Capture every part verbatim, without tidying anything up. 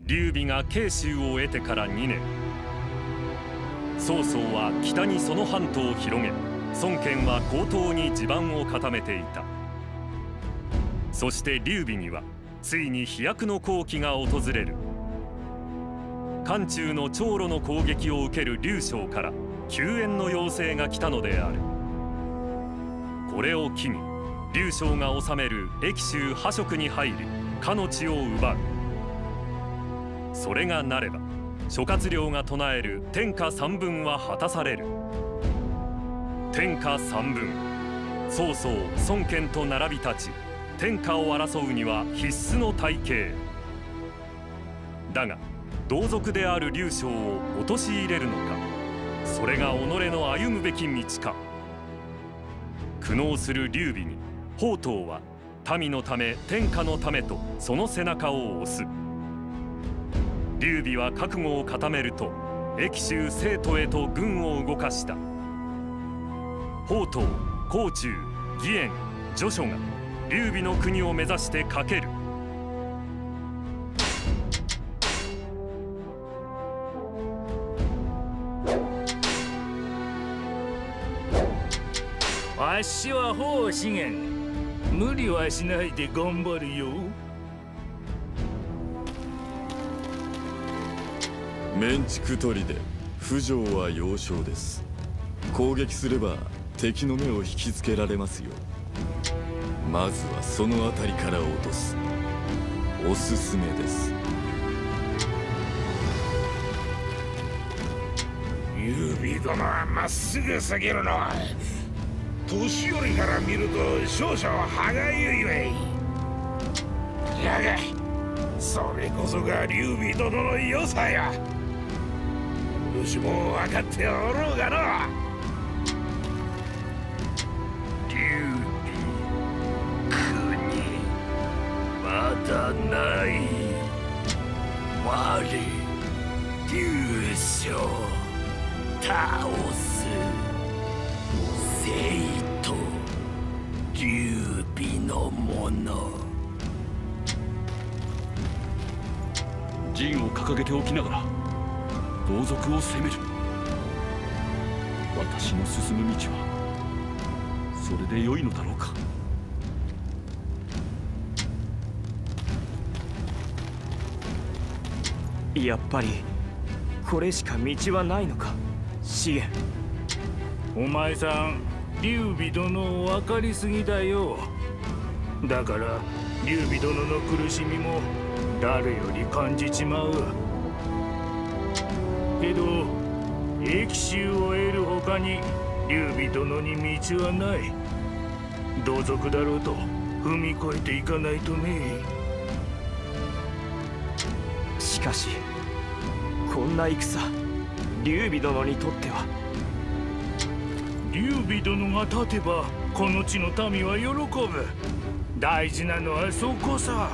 劉備が慶州を得てからにねん、曹操は北にその半島を広げ、孫権は江東に地盤を固めていた。そして劉備にはついに飛躍の好機が訪れる。漢中の長路の攻撃を受ける劉将から救援の要請が来たのである。これを機に劉将が治める益州覇職に入り、かの地を奪う。それがなれば諸葛亮が唱える天下三分は果たされる。天下三分、曹操孫権と並び立ち天下を争うには必須の体系だが、同族である劉将を陥れるのか、それが己の歩むべき道か。苦悩する劉備に宝刀は民のため天下のためとその背中を押す。劉備は覚悟を固めると益州成都へと軍を動かした。宝刀、甲冑、義援、徐書が劉備の国を目指して駆ける。 わしは方資源、無理はしないで頑張るよ。 メンチク取りで不条は要衝です。攻撃すれば敵の目を引きつけられますよ。まずはその辺りから落とす。おすすめです。 劉備殿はまっすぐすぎるの。年寄りから見ると少々歯がゆいわい。じゃがそれこそが劉備殿の良さや。武士も分かっておろうがな。 劉備国まだない。我劉将倒す。生と劉備のもの。 陣を掲げておきながら同族を攻める。私の進む道はそれで良いのだろうか。 やっぱりこれしか道はないのか、資源。 お前さん、劉備殿を分かりすぎだよ。だから劉備殿の苦しみも誰より感じちまう。けど益州を得る他に劉備殿に道はない。同族だろうと踏み越えていかないとね。 しかしこんな戦、劉備殿にとっては。 劉備殿が立てばこの地の民は喜ぶ。大事なのはそこさ。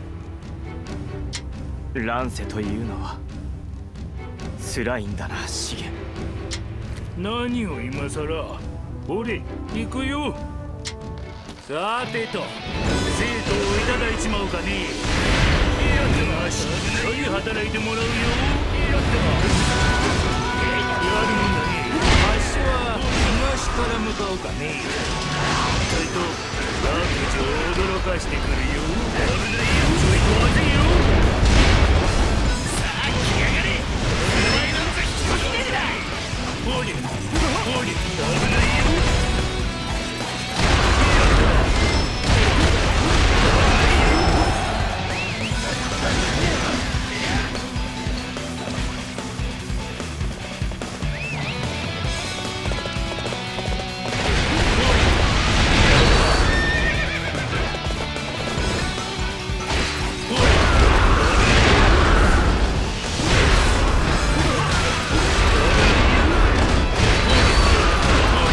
乱世というのは辛いんだな、資源。 何を今さら。俺行くよ。さてと生徒をいただいちまうかね。やってましっかり働いてもらうよ。やってまやるもんだね。足は東から向かうかね。それと各地を驚かしてくるよ。危ないよ。ちょいと待てよ。さあ来やがれ。お前なんざ一人でだ。おりおり危ないよ。お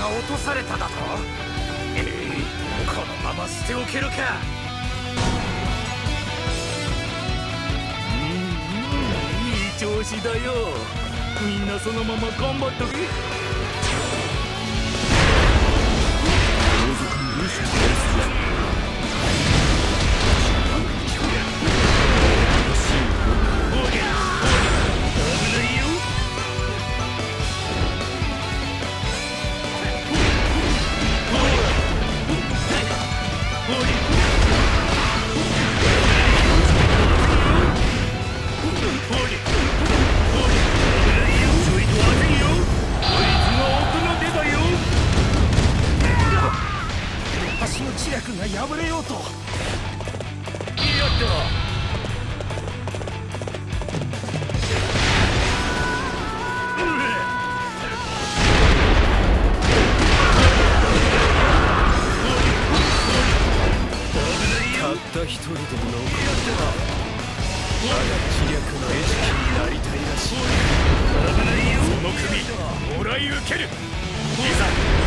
が落とされただと。ええ、このまま捨ておけるか。 うんうん、いい調子だよ。みんなそのまま頑張っとけ。 橋の知略が破れようと。やった。たった一人でも残ったら我が知略の餌食になりたいらしい。その首もらい受ける。いざ。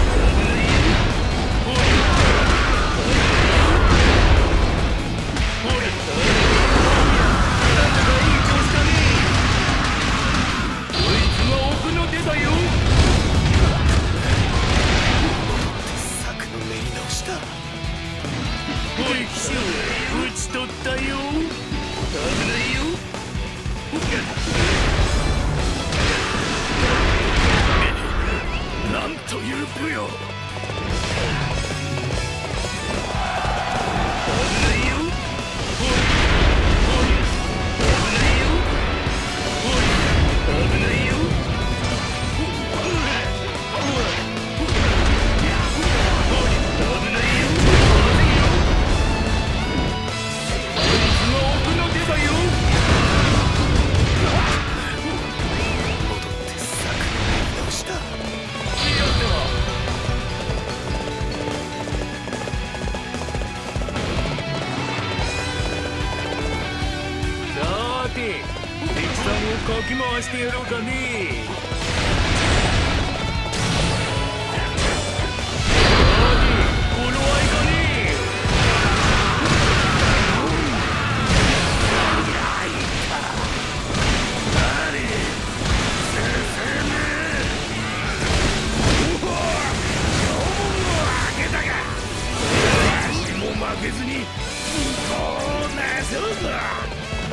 討ち取ったよ。危ないよ。なんという武勇。危ないよ。危ないよ。危ないよ。かき回してやろうかね。頃合いかね。も負けずにこうなそうだ。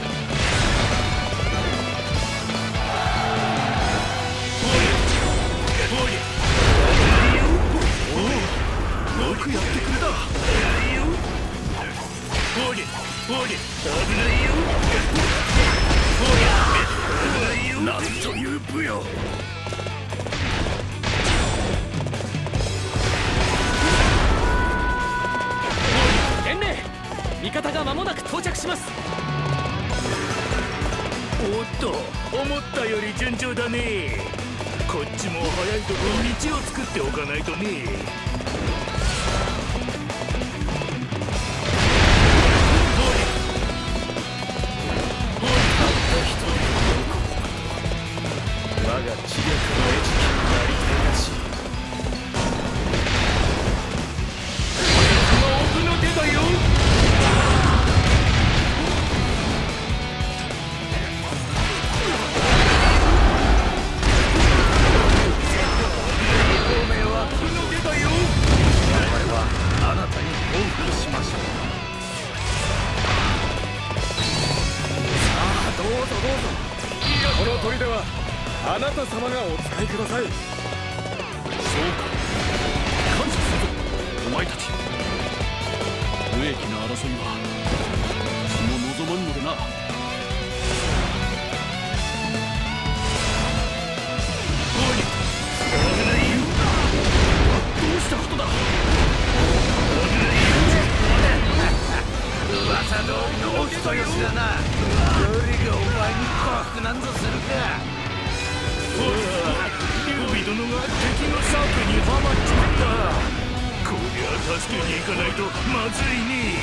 よくやってくれた。ほれほれ、危ないよ。ほれ、なんという武勇。 伝令、味方が間もなく到着します。 おっと、思ったより順調だね。こっちも早いとこ道を作っておかないとね。 我が知略の餌食になりたいらしい。 奥の手だよ。 この砦はあなた様がお使いください。 そうか、感謝するぞお前たち。無益な争いは私も望まんのでな。どうしたことだ。 噂通りのお人よしだな。誰がお前に降伏なんぞするか。 ほら、劉備殿が敵の策にはまっちまった。こりゃ助けに行かないとまずいね。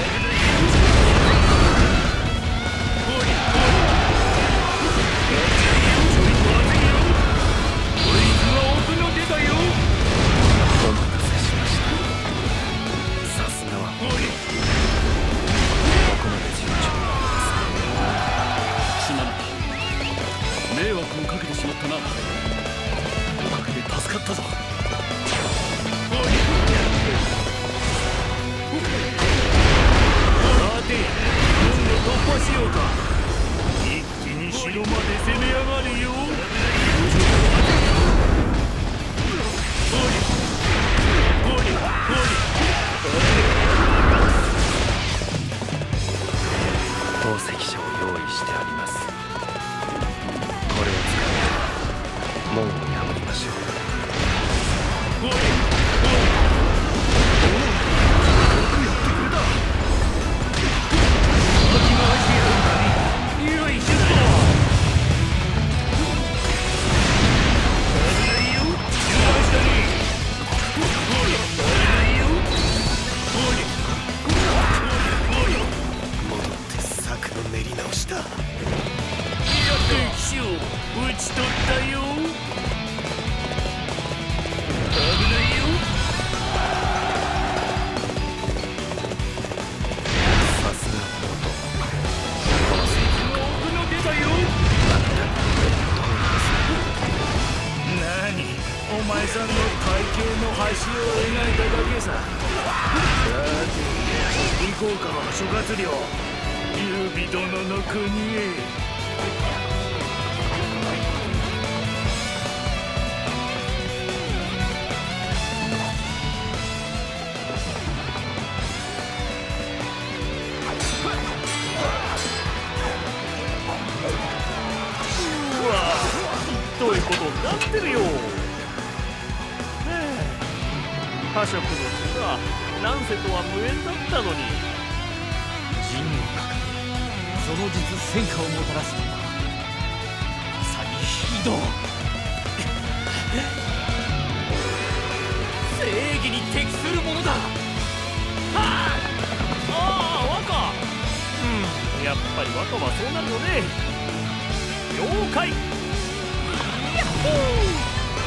ほらほら、ちょいと熱いよ。こいつが奥の手だよ。 かったぞ。さて、今度突破しようか。一気に城まで攻め上がるよ。 宝石書を用意してあります。これを使って門を破りましょう。 おいおい、よくやってくれた。かき回してやるんだね。よいしょ。危ないよ。油断したね。おい、危ないよ。おい、おい、おい。 戻って策の練り直しだ。 やって騎士を討ち取ったよ。危ないよ。 さすが元。 奥の出だよ。何、お前さんの体型の端を描いただけさ。さて行こうか、諸葛亮。劉備殿の国へ。 ひどいことになってるよ。破色の血が乱世とは無縁だったのに。 陣をかけその実戦果をもたらすとはまさに非道。 正義に適するものだ。はあ、 ああ、若。うん、やっぱり若はそうなるよね。了解。ヤッホー。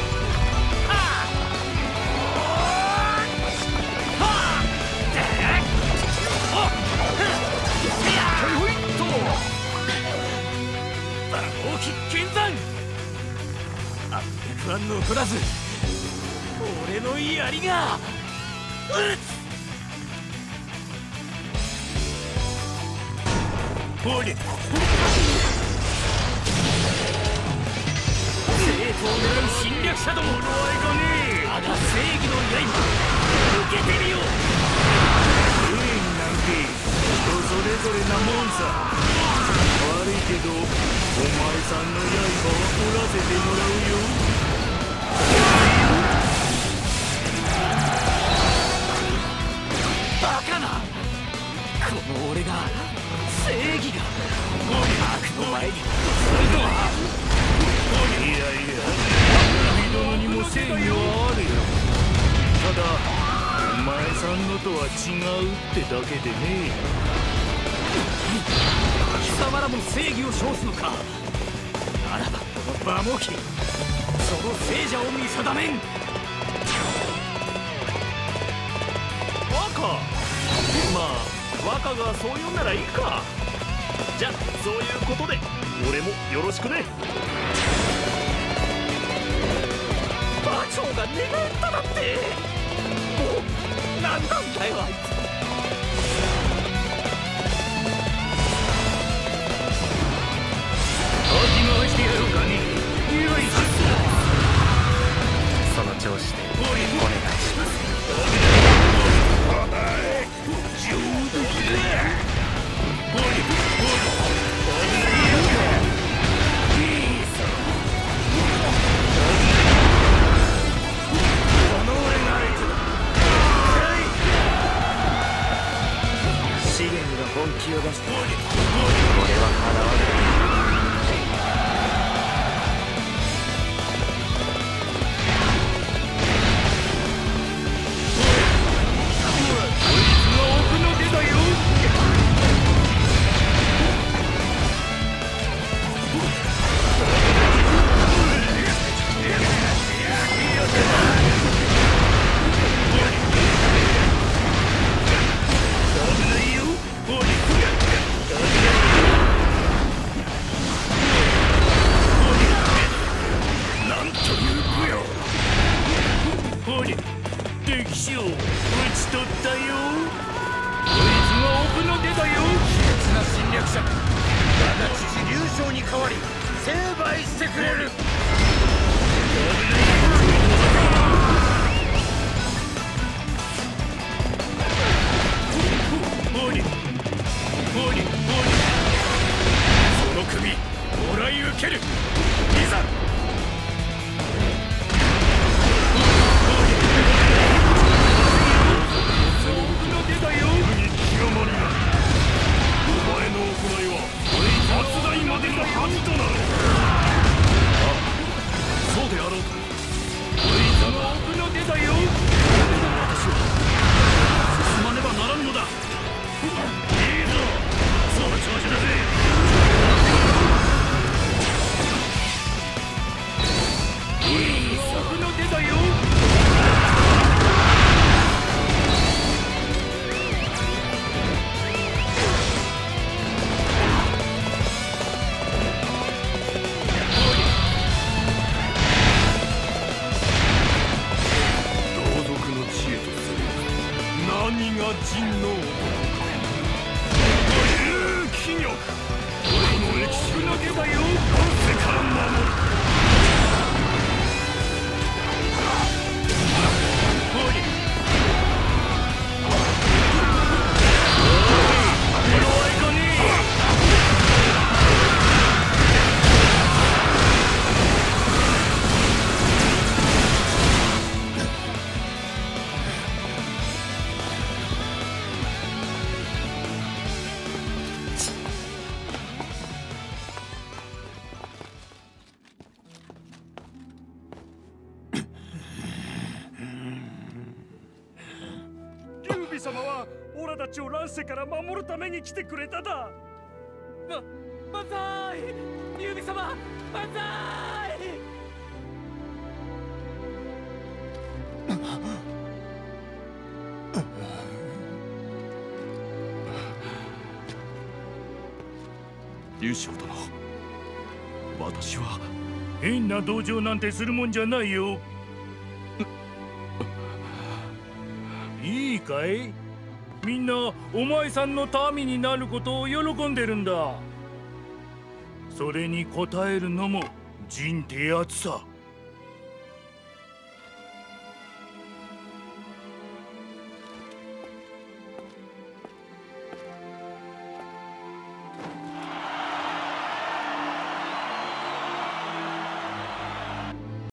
剣山あっぴゃくは残らず俺の槍が撃つ。 おい、 正当を狙う侵略者ども。 俺はいかねえ。 我が正義の刃受けてみよう。 正義なんて人それぞれなもんさ。悪いけどお前さんの刃は折らせてもらうよ。 バカな、この俺が正義が悪の前にするとは。 いやいや、劉備殿にも正義はあるよ。ただお前さんのとは違うってだけでね。 貴様らも正義を称すのか。ならばこの馬毛機、その聖者を見定めん。 若、まあ若がそう言うならいいか。じゃあそういうことで俺もよろしくね。 馬長が寝返っただって。もう何なんだよあいつ。 かき回してやろうかね。よいしょ。 その調子でお願いします。 上出来だ。おいおい、危ないよ。いいぞ。この俺が相手だ。 資源が本気を出したらおい俺は払わない。 おい、 ほれ、敵将討ち取ったよ。こいつが奥の手だよ。 卑劣な侵略者、我が父劉将に代わり成敗してくれる。 ほれほれほれ、 その首もらい受ける。いざ。 そうであろうと。 こいつが奥の手だよ。 私は進まねばならぬのだ。 いいぞ、その調子だぜ。いいぞ、奥の手だよ。 何が人のという気力。俺の歴史の手だよ。世から守る。 ほれ。 劉備様はオラたちを乱世から守るために来てくれただ。 ま、万歳！劉備様、万歳！ 劉将殿、私は変な同情なんてするもんじゃないよ。いいかい？みんなお前さんの民になることを喜んでるんだ。それに応えるのも人ってやつさ。